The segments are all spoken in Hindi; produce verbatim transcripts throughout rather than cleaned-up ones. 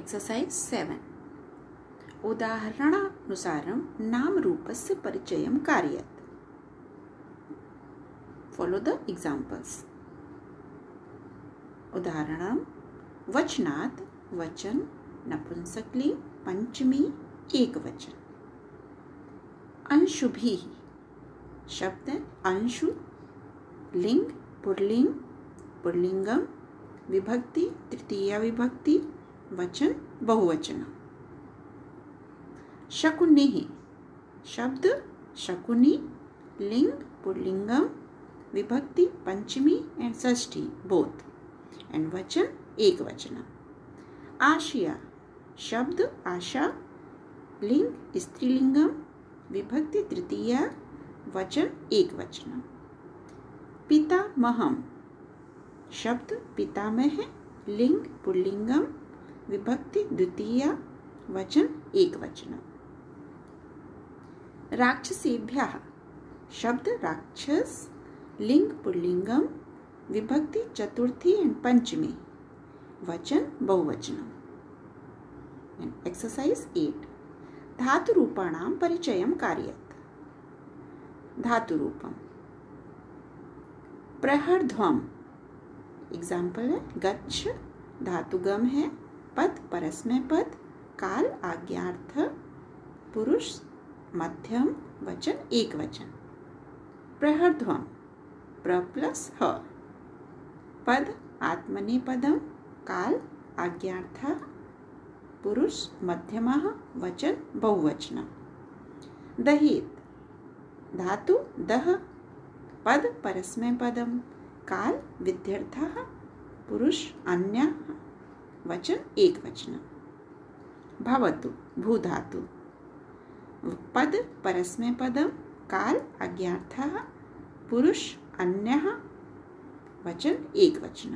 Exercise seven. उदाहरणानुसारं नामरूपस्य परिचयं कारयेत्. Follow the examples. उदाहरणं वचनात् वचन नपुंसकलिंग पंचमी एकवचन. अंशुभिः शब्द अंशु लिंग पुल्लिंग पुल्लिंगम विभक्ति तृतीया विभक्ति वचन बहुवचन. शकुनिः शब्द शकुनी लिंग पुल्लिंगम विभक्ति पंचमी एंड षष्ठी बोथ एंड वचन एक वचन. आशिया शब्द आशा लिंग स्त्रीलिंगम विभक्ति तृतीया वचन एक वचन. पितामहम् शब्द पितामह लिंग पुल्लिंगम विभक्ति द्वितीया वचन एक वचन. राक्षसेभ्यः शब्द राक्षस लिंग पुल्लिंगम विभक्ति चतुर्थी एंड पंचमी वचन बहुवचन. Exercise eight. धातुरूपाणां परिचयं कारयेत्. धातुरूपम प्रहर्ध्वम् एग्जाम्पल है गच्छ धातुगम है पद परस्मै पद काल आज्ञार्थ पुरुष मध्यम वचन एक वचन. प्रहर्ध्वम् प्र प्लस ह पद आत्मनेपदम काल आज्ञार्थः पुरुष मध्यमः वचन बहुवचन. दहेत् धातु दह पद परस्मैपदम काल विध्यर्थः पुरुष अन्यः वचन एक वचन. भवतु भूधातु पद परस्मैपदम काल आज्ञार्थः पुरुष अन्यः वचन एक वचन.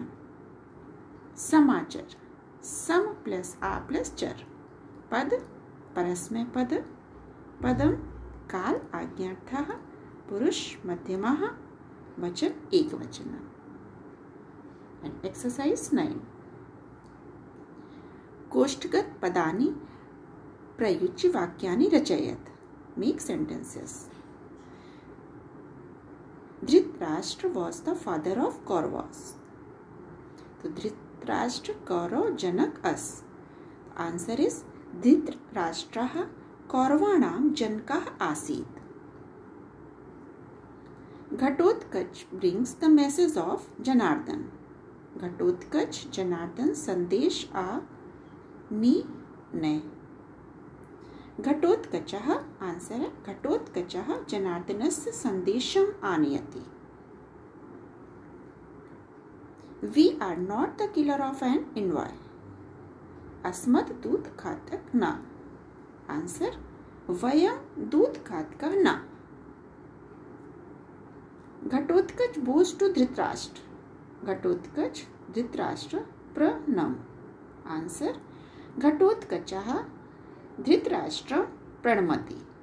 समाचर सम प्लस आ प्लस चर पद परस्मैपद पदम काल आज्ञार्थः पुरुष मध्यमः वचन एक वचन. And exercise nine. कोष्ठगत पदानि प्रयुज्य वाक्यानि रचयेत्. Make sentences. Dhritarashtra was the father of Kauravas. तो धृतराष्ट्र कौरव जनक अस. आंसर इज धृतराष्ट्रः कौरवाणां जनकः आसीत्. Ghatotkacha brings the message of Janardhan. Ghatotkacha Janardan संदेश आ नी ने. घटोत्कचः आंसर है घटोत्कचः जनार्दनस्य संदेशम् आनयति. We are not the killer of an envoy. अस्मत् दूतघातक न. आंसर वयं दूतघातकः न. Ghatotkacha bows to Dhritarashtra. घटोत्कच धृतराष्ट्र प्रणम. आंसर घटोत्कचः धृतराष्ट्र प्रणमति.